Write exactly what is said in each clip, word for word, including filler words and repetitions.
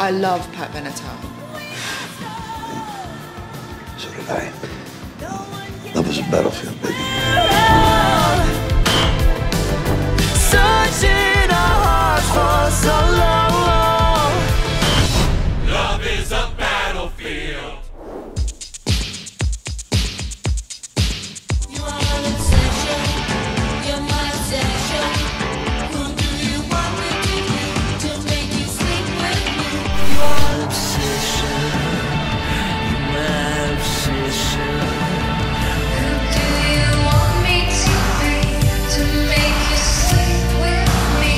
I love Pat Benatar. So did I. Love is a battlefield, baby. Searching our hearts for so long. Love is a battlefield. You are an obsession. You're my obsession. Who do you want me to be to make you sleep with me? You are an obsession. You're my obsession. Who do you want me to be to make you sleep with me?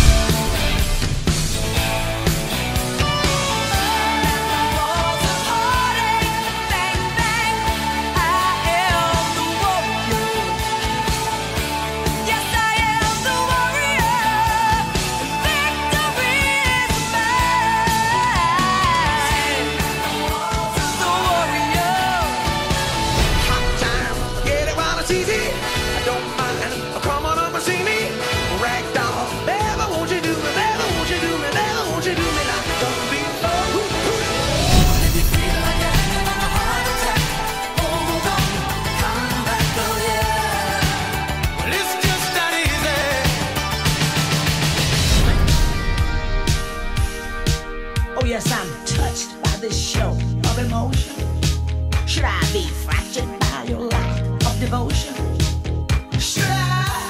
Walls of heartache, bang bang. I am the warrior. Yes, I am the warrior. Victory is mine. The warrior. Hot time, get it while it's easy. I don't mind. Come on over, see me. Ragdoll, baby, won't you do me? Baby, won't you do me? Baby, won't you do me like don't be low? If you feel like you're having a heart attack, hold on, come back, oh yeah. Well, it's just that easy. Oh yes, I'm touched by this show of emotion. Should I be fractured by your lack of devotion? Should I?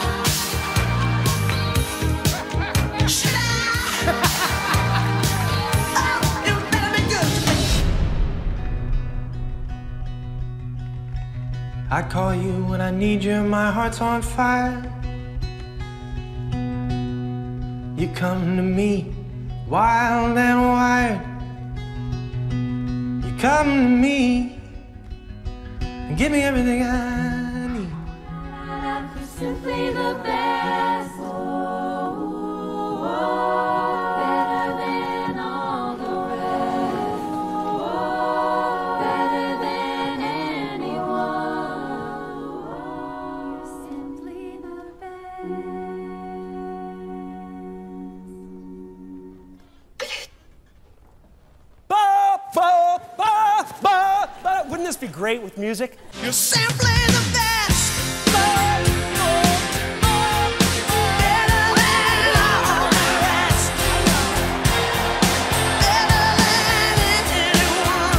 Should I? Oh, you better be good to me. I call you when I need you, my heart's on fire. You come to me, wild and wired. You come to me and give me everything I need. Simply the best, better than all the rest, better than anyone. You're simply the best. Ba, ba, ba, ba, ba. Wouldn't this be great with music? You're simply the best. Better than all the rest. Better than anyone.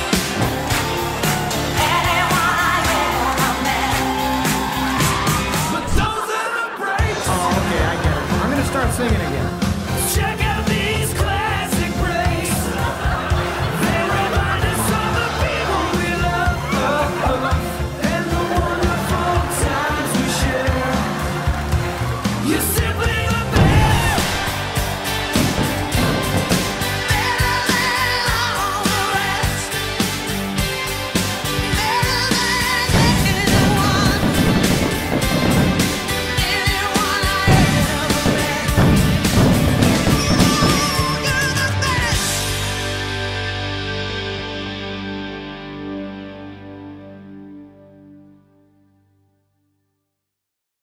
Anyone I ever met. But those are the breaks. Oh, okay, I get it. I'm gonna start singing again. Check